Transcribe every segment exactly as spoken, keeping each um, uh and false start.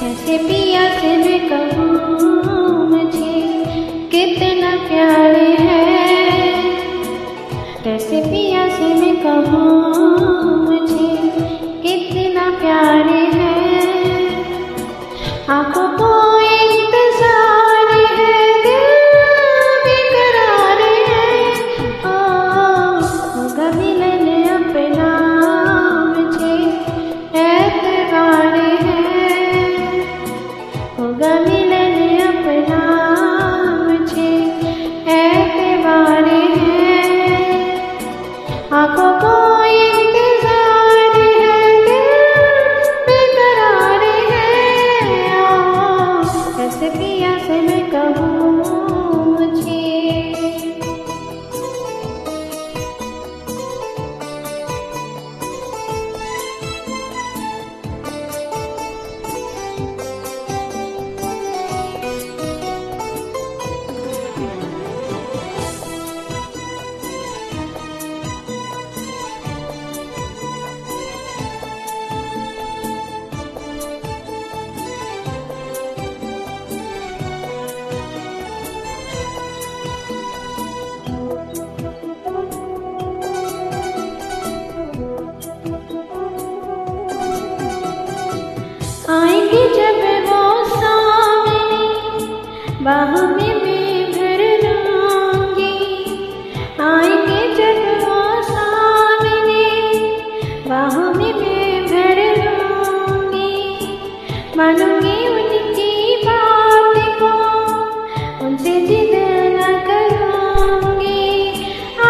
कैसे पिया से मैं कहूँ मुझे कितना प्यारे है, कैसे पिया से मैं कहूँ मुझे कितना प्यारे है। आँखों को इंतजार है, दिल बेकरार है, ओ होगा मिलन अपना मुझे एतबार है, होगा मिलन अपना मुझे एतबार है। आँखों को इंतजार है, दिल बेकरार है, ओ कैसे पिया से मैं कहूँ मुझे। आएंगे जब वो सामने, बाह में मैं भर लूंगी। आएंगे जब वो सामने, बाह में मैं भर लूंगी। मानूंगी उनकी बात को, उनसे जिद न करूंगी। आ,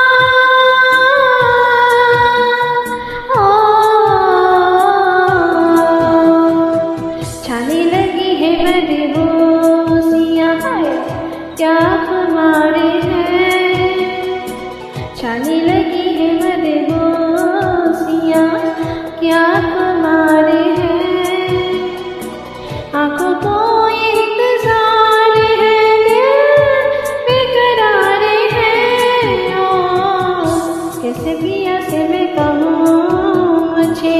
छाने लगी है मदहोशियाँ, क्या हमारे हैं। छाने लगी है मदहोशियाँ, क्या हमारे हैं। आँखों को इंतजार है, दिल बेकरार है, ओ कैसे पिया से मैं कहूँ मुझे।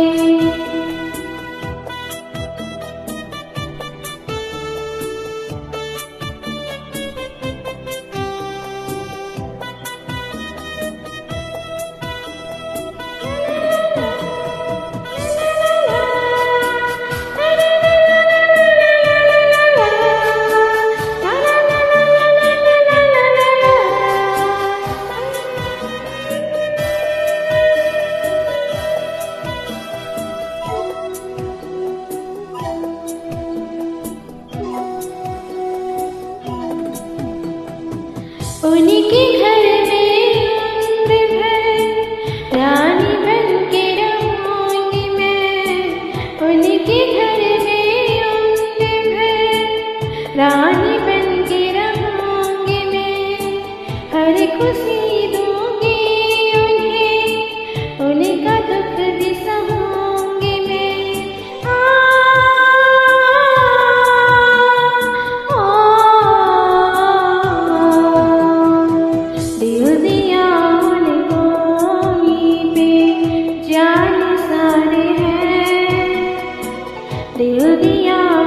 उनके घर में उम्र भर रानी बन के रहूंगी मैं। उनके घर में उम्र भर रानी बन के रहूंगी मैं। हर खुशी दूंगी उन्हें, उनका दुख भी सहूंगी मैं। आ, दिल दिया